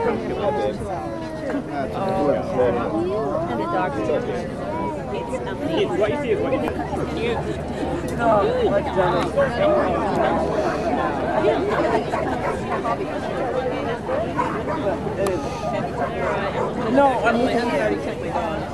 And the dog too. What you see is what you No, I'm already kept my dog.